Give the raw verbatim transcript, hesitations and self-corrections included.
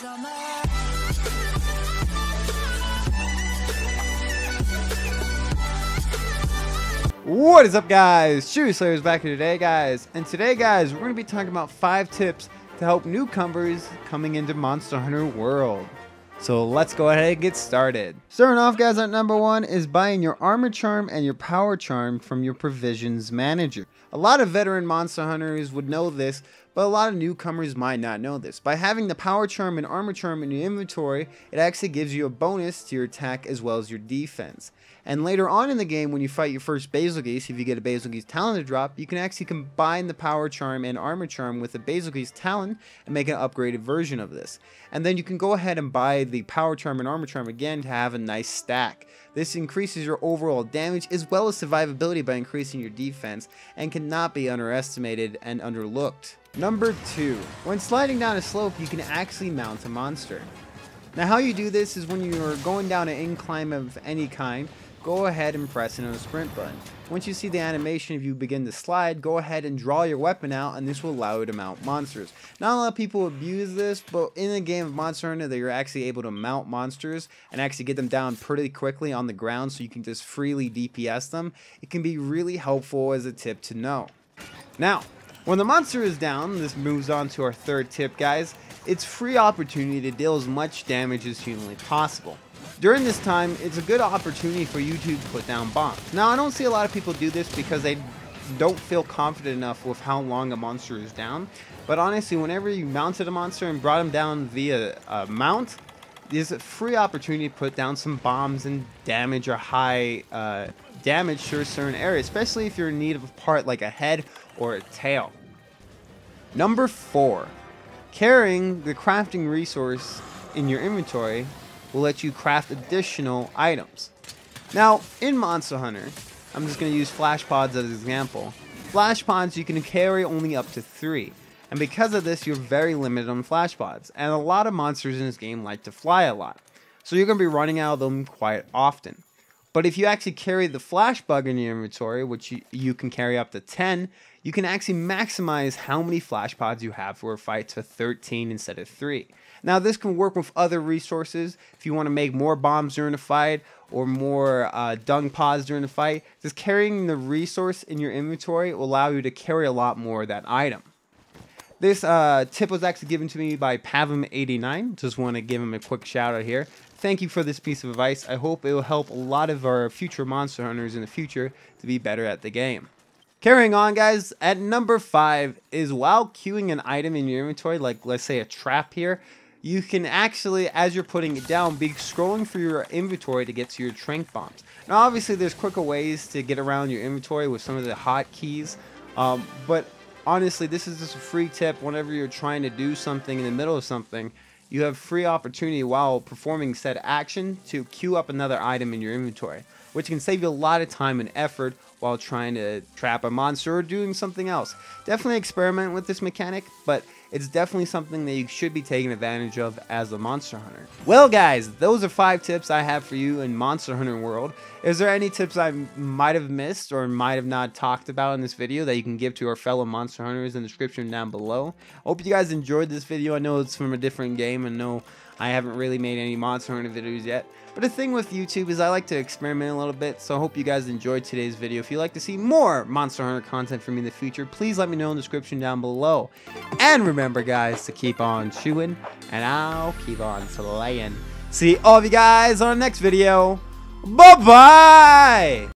What is up, guys? Shooty Slayer is back here today, guys. And today, guys, we're going to be talking about five tips to help newcomers coming into Monster Hunter World. So let's go ahead and get started. Starting off, guys, at number one is buying your Armor Charm and your Power Charm from your Provisions Manager. A lot of veteran Monster Hunters would know this, but a lot of newcomers might not know this. By having the Power Charm and Armor Charm in your inventory, it actually gives you a bonus to your attack as well as your defense. And later on in the game, when you fight your first Bazelgeuse, if you get a Bazelgeuse Talon to drop, you can actually combine the Power Charm and Armor Charm with the Bazelgeuse Talon and make an upgraded version of this. And then you can go ahead and buy the Power Charm and Armor Charm again to have a nice stack. This increases your overall damage as well as survivability by increasing your defense and cannot be underestimated and underlooked. Number two, when sliding down a slope, you can actually mount a monster. Now, how you do this is when you're going down an incline of any kind, go ahead and press in on the sprint button. Once you see the animation, if you begin to slide, go ahead and draw your weapon out, and this will allow you to mount monsters. Not a lot of people abuse this, but in a game of Monster Hunter, you're actually able to mount monsters and actually get them down pretty quickly on the ground so you can just freely D P S them. It can be really helpful as a tip to know. Now, when the monster is down, this moves on to our third tip, guys. It's free opportunity to deal as much damage as humanly possible. During this time, it's a good opportunity for you to put down bombs. Now, I don't see a lot of people do this because they don't feel confident enough with how long a monster is down. But honestly, whenever you mounted a monster and brought him down via a mount, there's a free opportunity to put down some bombs and damage or high uh, damage to a certain area, especially if you're in need of a part like a head or a tail. Number four, carrying the crafting resource in your inventory will let you craft additional items. Now, in Monster Hunter, I'm just going to use flash pods as an example. Flash pods you can carry only up to three, and because of this, you're very limited on flash pods. And a lot of monsters in this game like to fly a lot, so you're going to be running out of them quite often. But if you actually carry the flash bug in your inventory, which you, you can carry up to ten, you can actually maximize how many flash pods you have for a fight to thirteen instead of three. Now, this can work with other resources. If you want to make more bombs during a fight or more uh, dung pods during the fight, just carrying the resource in your inventory will allow you to carry a lot more of that item. This uh, tip was actually given to me by Pavam eighty-nine. Just want to give him a quick shout out here. Thank you for this piece of advice. I hope it will help a lot of our future Monster Hunters in the future to be better at the game. Carrying on, guys, at number five is while queuing an item in your inventory, like let's say a trap here, you can actually, as you're putting it down, be scrolling through your inventory to get to your trank bombs. Now, obviously, there's quicker ways to get around your inventory with some of the hotkeys, um, but honestly, this is just a free tip. Whenever you're trying to do something in the middle of something, you have free opportunity while performing said action to queue up another item in your inventory, which can save you a lot of time and effort while trying to trap a monster or doing something else. Definitely experiment with this mechanic, but it's definitely something that you should be taking advantage of as a Monster Hunter. Well, guys, those are five tips I have for you in Monster Hunter World. Is there any tips I might have missed or might have not talked about in this video that you can give to our fellow Monster Hunters in the description down below? I hope you guys enjoyed this video. I know it's from a different game and no, I haven't really made any Monster Hunter videos yet. But the thing with YouTube is I like to experiment a little bit, so I hope you guys enjoyed today's video. If you'd like to see more Monster Hunter content from me in the future, please let me know in the description down below. And remember, guys, to keep on chewing, and I'll keep on slaying. See all of you guys on the next video. Bye-bye!